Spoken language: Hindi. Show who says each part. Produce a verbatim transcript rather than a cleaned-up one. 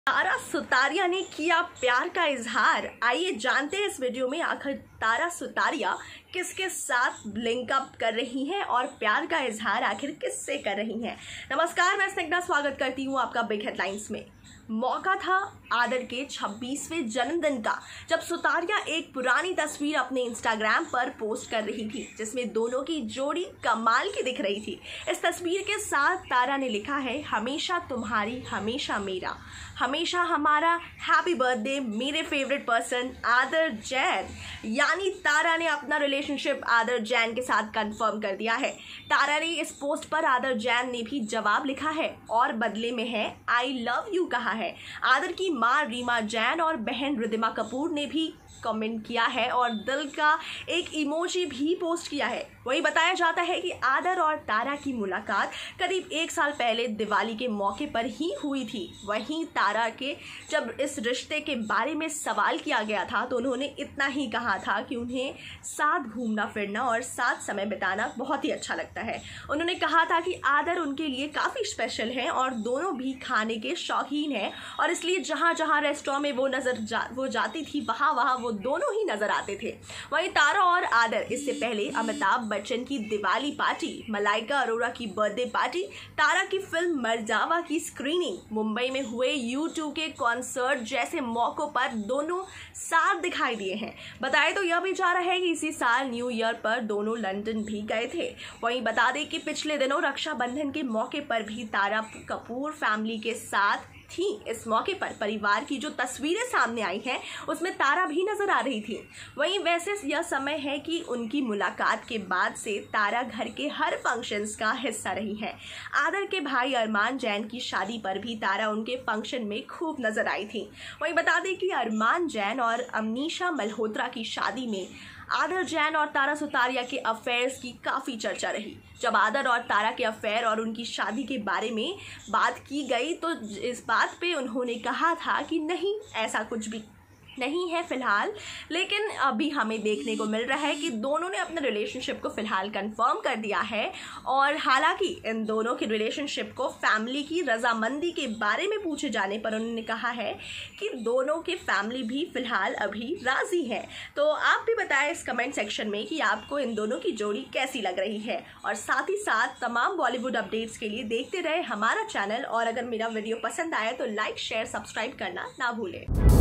Speaker 1: तारा सुतारिया ने किया प्यार का इजहार। आइए जानते हैं इस वीडियो में आखिर तारा सुतारिया किसके साथ लिंक अप कर रही हैं और प्यार का इजहार आखिर किससे कर रही हैं। नमस्कार, मैं स्निग्धा स्वागत करती हूं आपका बिग हेडलाइंस में। मौका था आदर के छब्बीसवें जन्मदिन का, जब सुतारिया एक पुरानी तस्वीर अपने इंस्टाग्राम पर पोस्ट कर रही थी जिसमें दोनों की जोड़ी कमाल की दिख रही थी। इस तस्वीर के साथ तारा ने लिखा है, हमेशा तुम्हारी हमेशा मेरा, हमेशा हमारा, हैप्पी बर्थडे मेरे फेवरेट पर्सन आदर जैन। यानी तारा ने अपना रिलेशनशिप आदर जैन के साथ कंफर्म कर दिया है। तारा ने इस पोस्ट पर आदर जैन ने भी जवाब लिखा है और बदले में है आई लव यू कहा है। आदर की मां रीमा जैन और बहन रिद्धिमा कपूर ने भी कमेंट किया है और दिल का एक इमोजी भी पोस्ट किया है। वही बताया जाता है कि आदर और तारा की मुलाकात करीब एक साल पहले दिवाली के मौके पर ही हुई थी। वहीं तारा के जब इस रिश्ते के बारे में सवाल किया गया था तो उन्होंने इतना ही कहा था कि उन्हें साथ घूमना फिरना और साथ समय बिताना बहुत ही अच्छा लगता है। उन्होंने कहा था कि आदर उनके लिए काफ़ी स्पेशल है और दोनों भी खाने के शौकीन हैं और इसलिए जहाँ जहाँ रेस्टोरेंट में वो नजर जा वो जाती थी वहाँ वहाँ वो दोनों ही नजर आते थे। वहीं तारा और आदर इससे पहले अमिताभ बच्चन की दिवाली पार्टी, मलाइका अरोरा की बर्थडे पार्टी, तारा की फिल्म मरजावा की स्क्रीनिंग, मुंबई में हुए यू टू के कॉन्सर्ट जैसे मौकों पर दोनों साथ दिखाई दिए हैं। बताया तो यह भी जा रहा है कि इसी साल न्यू ईयर पर दोनों लंदन भी गए थे। वहीं बता दें कि पिछले दिनों रक्षाबंधन के मौके पर भी तारा कपूर फैमिली के साथ थी। इस मौके पर परिवार की जो तस्वीरें सामने आई हैं उसमें तारा भी नजर आ रही थी। वहीं वैसे यह समय है कि उनकी मुलाकात के बाद से तारा घर के हर फंक्शंस का हिस्सा रही है। आदर के भाई अरमान जैन की शादी पर भी तारा उनके फंक्शन में खूब नजर आई थी। वहीं बता दें कि अरमान जैन और अमनीशा मल्होत्रा की शादी में आदर जैन और तारा सुतारिया के अफेयर्स की काफ़ी चर्चा रही। जब आदर और तारा के अफेयर और उनकी शादी के बारे में बात की गई तो इस बात पे उन्होंने कहा था कि नहीं, ऐसा कुछ भी नहीं है फिलहाल। लेकिन अभी हमें देखने को मिल रहा है कि दोनों ने अपने रिलेशनशिप को फिलहाल कंफर्म कर दिया है और हालांकि इन दोनों के रिलेशनशिप को फैमिली की रजामंदी के बारे में पूछे जाने पर उन्होंने कहा है कि दोनों के फैमिली भी फिलहाल अभी राजी है। तो आप भी बताएं इस कमेंट सेक्शन में कि आपको इन दोनों की जोड़ी कैसी लग रही है और साथ ही साथ तमाम बॉलीवुड अपडेट्स के लिए देखते रहे हमारा चैनल और अगर मेरा वीडियो पसंद आया तो लाइक शेयर सब्सक्राइब करना ना भूलें।